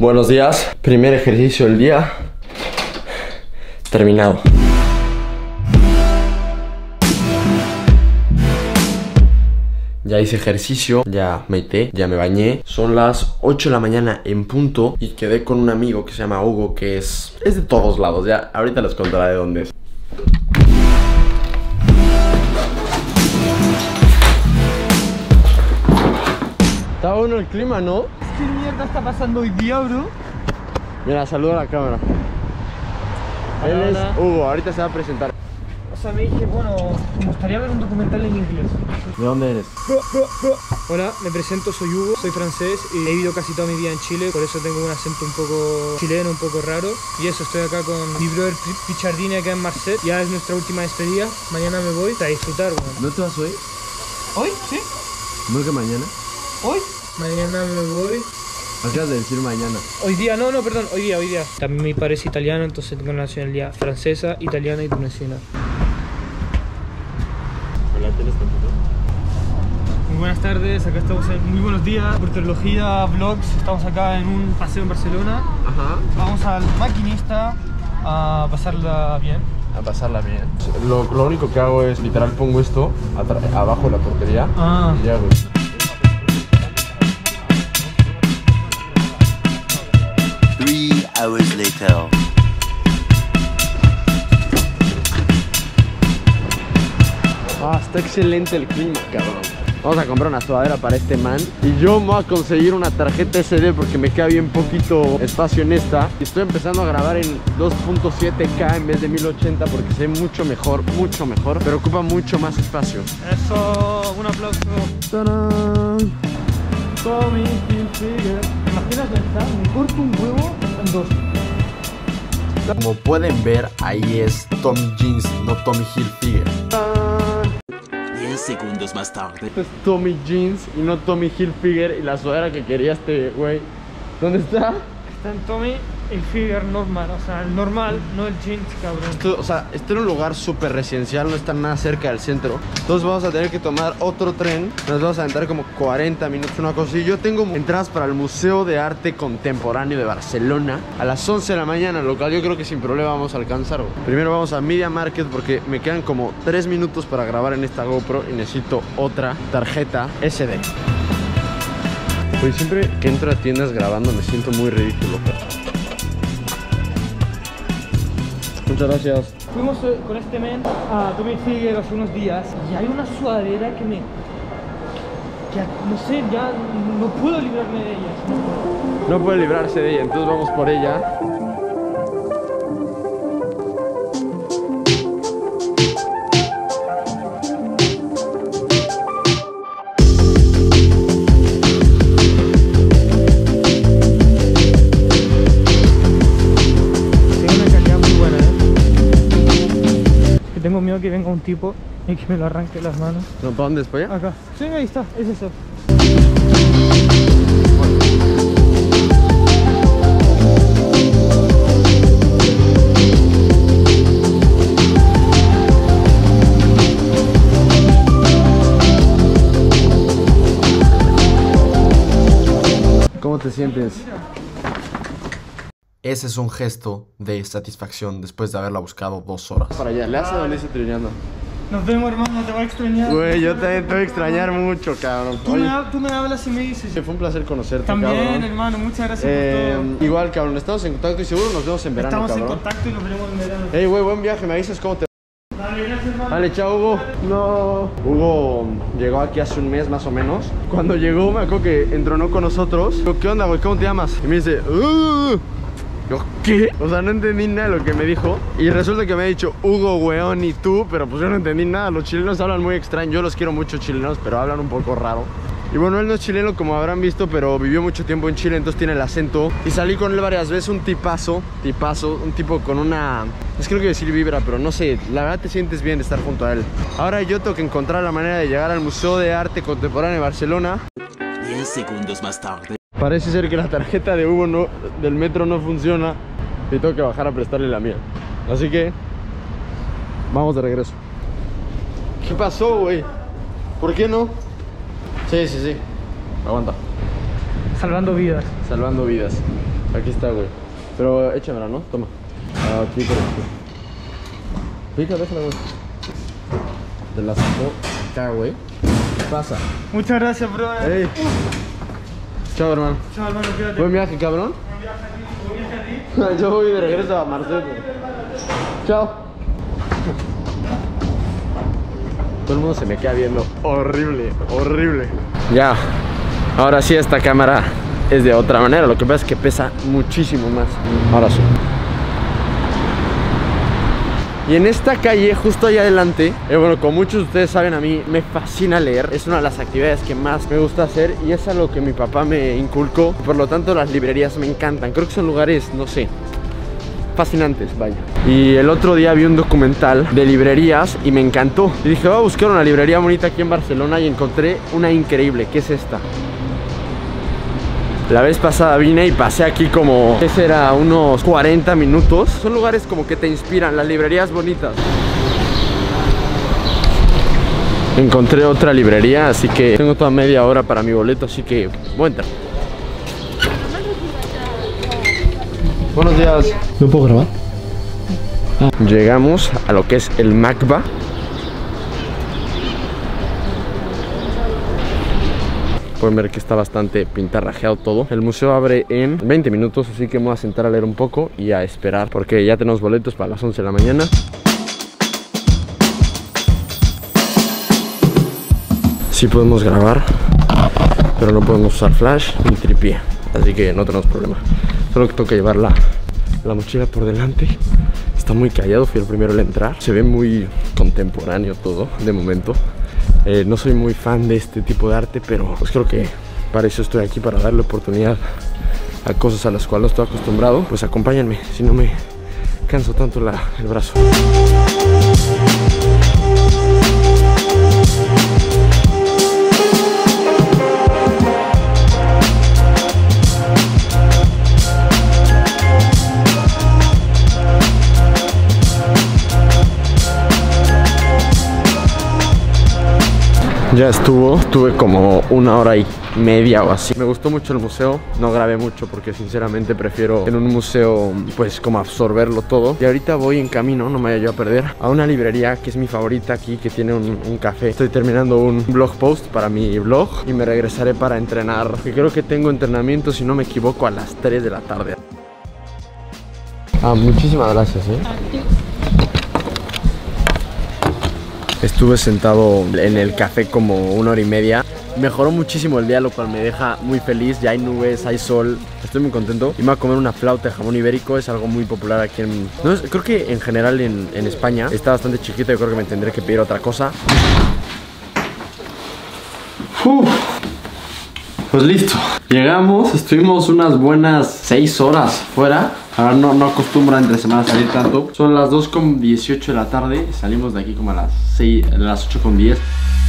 Buenos días, primer ejercicio del día terminado. Ya hice ejercicio, ya medité, ya me bañé. Son las 8 de la mañana en punto y quedé con un amigo que se llama Hugo, que es de todos lados. Ya ahorita les contaré de dónde es. Está bueno el clima, ¿no? ¿Qué mierda está pasando hoy día, bro? Mira, saluda a la cámara. Él es Hugo, ahorita se va a presentar. O sea, me dije, bueno, me gustaría ver un documental en inglés. ¿De dónde eres? Hola, me presento, soy Hugo, soy francés y he vivido casi toda mi vida en Chile, por eso tengo un acento un poco chileno, un poco raro. Y eso, estoy acá con mi brother Pichardini acá en Marseille. Ya es nuestra última despedida, mañana me voy a disfrutar, bueno. ¿No te vas hoy? ¿Hoy? ¿Sí? ¿No que mañana? ¿Hoy? Mañana me voy. Acabas de decir mañana. Hoy día, no, perdón, hoy día. También mi padre es italiano, entonces tengo la nacionalidad francesa, italiana y tunecina. Hola, ¿tienes tantito? Muy buenas tardes, acá estamos en Muy Buenos Días, Portología, Vlogs. Estamos acá en un paseo en Barcelona. Ajá. Vamos al Maquinista a pasarla bien. A pasarla bien. Lo único que hago es, literal, pongo esto abajo de la portería. Y ya, güey. 3 hours later. Está excelente el clima, cabrón. Vamos a comprar una sudadera para este man. Y yo me voy a conseguir una tarjeta SD porque me queda bien poquito espacio en esta. Y estoy empezando a grabar en 2.7K en vez de 1080 porque se ve mucho mejor, pero ocupa mucho más espacio. Eso, un aplauso. ¡Tarán! Tommy Hilfiger. ¿Te imaginas pensar? Me corto un huevo en dos. Como pueden ver, ahí es Tommy Jeans, no Tommy Hilfiger. 10 segundos más tarde. Esto es Tommy Jeans y no Tommy Hilfiger. Y la sudadera que quería este güey, ¿dónde está? Está en Tommy Hilfiger normal, o sea, el normal, no el jeans, cabrón. Está en un lugar súper residencial, no está nada cerca del centro. Entonces vamos a tener que tomar otro tren. Nos vamos a aventar como 40 minutos, una cosa así. Yo tengo entradas para el Museo de Arte Contemporáneo de Barcelona a las 11 de la mañana, lo cual yo creo que sin problema vamos a alcanzar. Primero vamos a Media Market porque me quedan como 3 minutos para grabar en esta GoPro y necesito otra tarjeta SD. Pues siempre que entro a tiendas grabando me siento muy ridículo. Muchas gracias. Fuimos con este men a Tommy Hilfiger hace unos días y hay una sudadera que no sé, ya no puedo librarme de ella. No puede librarse de ella, entonces vamos por ella. Tengo miedo que venga un tipo y que me lo arranque las manos. ¿No, para dónde es, para allá? Acá. Sí, ahí está, es eso. ¿Cómo te sientes? Ese es un gesto de satisfacción después de haberla buscado 2 horas. Para allá, le hace donde dice trillando. Nos vemos, hermano, te voy a extrañar. Güey, yo también te voy a extrañar mucho, cabrón. Tú me hablas y me dices. Fue un placer conocerte, También, cabrón. hermano, muchas gracias por todo. Igual, cabrón, estamos en contacto y seguro nos vemos en verano, Estamos cabrón. en contacto y nos veremos en verano. Ey, güey, buen viaje, me avisas cómo te... Dale, gracias, hermano. Vale, chao, Hugo. No. Hugo llegó aquí hace un mes más o menos. Cuando llegó, me acuerdo que entronó con nosotros. Digo, ¿qué onda, güey? ¿Cómo te llamas? Y me dice, Yo, ¿qué? O sea, no entendí nada de lo que me dijo. Y resulta que me ha dicho Hugo, weón, y tú. Pero pues yo no entendí nada. Los chilenos hablan muy extraño. Yo los quiero mucho chilenos, pero hablan un poco raro. Y bueno, él no es chileno como habrán visto, pero vivió mucho tiempo en Chile, entonces tiene el acento. Y salí con él varias veces, un tipazo, un tipo con una... Es que no quiero decir vibra, pero no sé, la verdad te sientes bien de estar junto a él. Ahora yo tengo que encontrar la manera de llegar al Museo de Arte Contemporáneo de Barcelona. 10 segundos más tarde. Parece ser que la tarjeta de Hugo del metro no funciona y tengo que bajar a prestarle la mía. Así que vamos de regreso. ¿Qué pasó, güey? ¿Por qué no? Sí. Aguanta. Salvando vidas. Salvando vidas. Aquí está, güey. Pero échamela, ¿no? Toma. Aquí por aquí. Pica, déjala, güey. Te la saco acá, güey. ¿Qué pasa? Muchas gracias, bro. Ey. Chao, hermano. Chao, hermano, cuídate. Buen viaje, cabrón. Buen viaje a ti. Yo voy de regreso a Marcet. Chao. Todo el mundo se me queda viendo. Horrible, horrible. Ya. Ahora sí esta cámara es de otra manera. Lo que pasa es que pesa muchísimo más. Ahora sí. Y en esta calle, justo allá adelante, bueno, como muchos de ustedes saben, a mí me fascina leer. Es una de las actividades que más me gusta hacer y es algo que mi papá me inculcó. Por lo tanto, las librerías me encantan. Creo que son lugares, no sé, fascinantes, vaya. Y el otro día vi un documental de librerías y me encantó. Y dije, voy a buscar una librería bonita aquí en Barcelona y encontré una increíble, que es esta. La vez pasada vine y pasé aquí como, ¿qué será? Unos 40 minutos. Son lugares como que te inspiran, las librerías bonitas. Encontré otra librería, así que tengo toda media hora para mi boleto, así que voy a entrar. Buenos días. ¿No puedo grabar? Llegamos a lo que es el MACBA. Pueden ver que está bastante pintarrajeado todo. El museo abre en 20 minutos, así que me voy a sentar a leer un poco y a esperar, porque ya tenemos boletos para las 11 de la mañana. Sí podemos grabar, pero no podemos usar flash ni tripié, así que no tenemos problema. Solo que tengo que llevar la mochila por delante. Está muy callado, fui el primero en entrar. Se ve muy contemporáneo todo, de momento. No soy muy fan de este tipo de arte, pero pues creo que para eso estoy aquí, para darle oportunidad a cosas a las cuales no estoy acostumbrado. Pues acompáñenme, si no me canso tanto el brazo. Ya estuve como 1 hora y media o así. Me gustó mucho el museo, no grabé mucho porque sinceramente prefiero en un museo pues como absorberlo todo. Y ahorita voy en camino, no me vaya yo a perder, a una librería que es mi favorita aquí, que tiene un café. Estoy terminando un blog post para mi blog y me regresaré para entrenar, que creo que tengo entrenamiento, si no me equivoco, a las 3 de la tarde. Muchísimas gracias, Estuve sentado en el café como 1 hora y media. Mejoró muchísimo el día, lo cual me deja muy feliz. Ya hay nubes, hay sol, estoy muy contento. Y me voy a comer una flauta de jamón ibérico. Es algo muy popular aquí en... No, creo que en general en España está bastante chiquito. Yo creo que me tendré que pedir otra cosa. Pues listo, llegamos, estuvimos unas buenas 6 horas fuera. Ahora no acostumbro entre semanas salir tanto. Son las 2:18 de la tarde. Salimos de aquí como a las 8:10.